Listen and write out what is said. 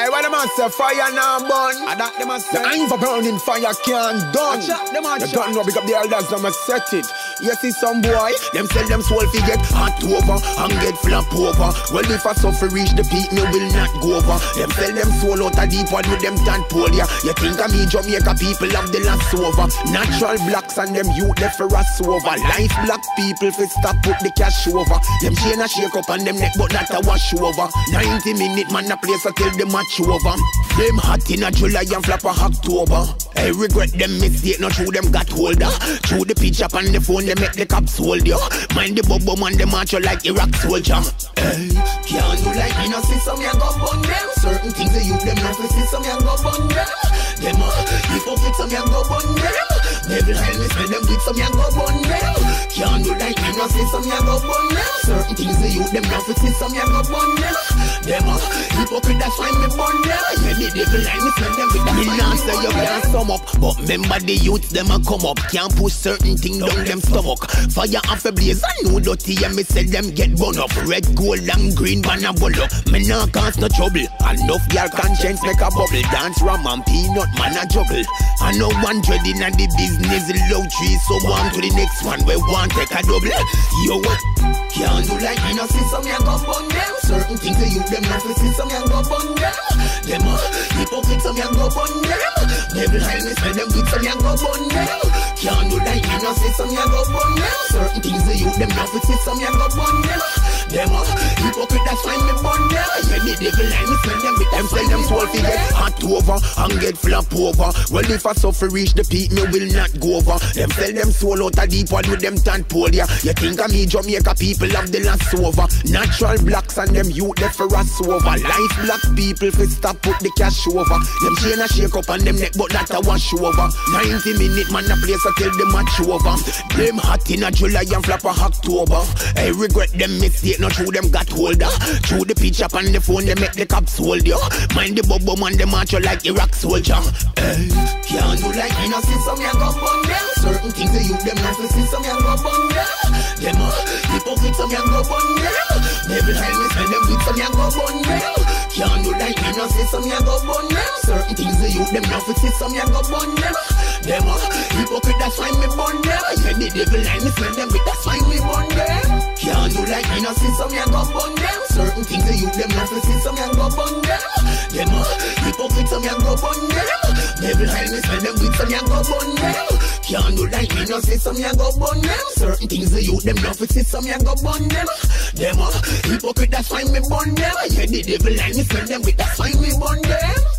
Hey, what them a say? Fire now burn. I that them a say. I ain't for burning fire can't done. You don't know because the elders them a set it. You see some boy, them sell them soul fi get hot over and get flap over. Well if I suffer reach the peak, me will not go over. Them sell them soul out a deep one with them tadpole, yeah. You think of me Jamaica people have the last over. Natural blacks and them youth they for us over. Life black people fi stop put the cash over. Them chain a shake up on them neck but not a wash over. 90 minute man a place until the match over. Them hot in a July and flap a October. I regret them mistake, not true them got holder. Through the pitch up on the phone they make the cops hold you. Mind the bubble man they march you like Iraq soldier. Hey, can't do like me no see some young go bun them. Certain things they use them not to see some young go bun them. Them hypocrite some young go bun them. Devil hell me spend them with some young go bun them. Can't do like me no see some young go bun them. Certain things they use them not to see some young go bun them. Them hypocrite that's why me bun them. Yeah, the devil hell me spend them with that. Me not say you can't sum up, but remember the youth them a come up. Can't push certain things down them stomach. Fire off a blaze and no dirty and me say them get burn up. Red, gold and green banner bull up. Me nah cause no trouble. Enough girl conscience make a bubble. Dance ram and peanut man a juggle. I know 100 in the business low tree. So on to the next one we want take a double. Yo what? Can't do like me no see some young go bun them. Certain things they use them not to see some young go bun them. Them hypocrite some young go bun them. Devil hell me spend them with some young go bun them. Can't do like me no see some young go bun them. Certain things they use them not to see some young go bun them. Them hypocrite that's why me bun them. Yeah, the devil hell me spend them with them. Sell them soul fi get hot over and get flap over. Well if I suffer reach the peak me will not go over. Them sell them soul out a deep one with them tadpole, yeah. You think of me Jamaica people have the last over. Natural blacks and them youth they for us over. Life black people fi stop put the cash over. Them chain a shake up on them neck but not a wash over. 90 minute man a place until the match over. Them hot in a July and flap a October. I regret them mistake, not true them got holder. Through the pitch up on the phone they make the cops hold you. Mind the bubble man they march you like Iraq soldier. Hey, can't do like me no see some young go bun them. Certain things they use them not to see some young go bun them. Them hypocrite some young go bun them. Devil hell me spend them with some young go bun them. Can't do like me no see some young go bun them. Certain things they use them not to see some young go bun them. Them hypocrite that's why me bun them. Yeah, the devil hell me spend them with that's why me bun them. Can't do like me no see some young go bun them. Certain things they use them not to see some young go bun them. Them hypocrite some young go bun them. Devil hell me spend them with some young go bun them. Can't do like me no see some young go bun them. Certain things they use them not to see some young go bun them. Them hypocrite that's why me bun them. Yeah, the devil hell me spend them with that's why me bun them.